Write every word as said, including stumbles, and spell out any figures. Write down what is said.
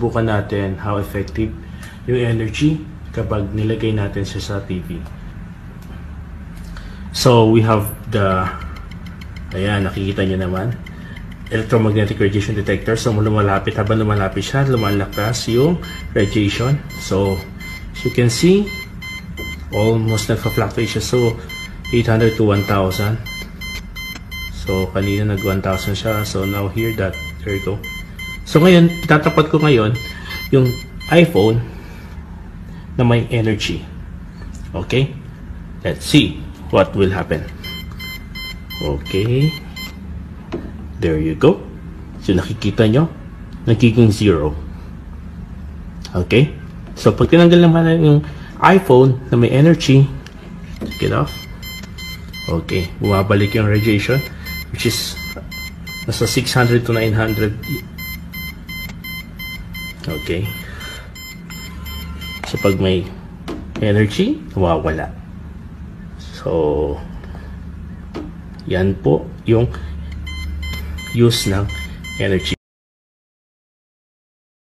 bukan natin how effective yung energy kapag nilagay natin siya sa T V. So we have the, ayan, nakikita nyo naman, electromagnetic radiation detector. So lumalapit, habang lumalapit siya, lumalakas yung radiation. So as you can see, almost nagpa-fluctuate siya. So eight hundred to one thousand. So kanina nag one thousand siya. So now here that, there you go. So ngayon, itatapat ko ngayon yung iPhone na may energy. Okay? Let's see what will happen. Okay. There you go. So nakikita nyo, nagiging zero. Okay? So pag tinanggal naman yung iPhone na may energy, take it off. Okay, bumabalik yung radiation, which is nasa six hundred to nine hundred. Okay. So pag may energy, nawawala. So yan po yung use ng energy.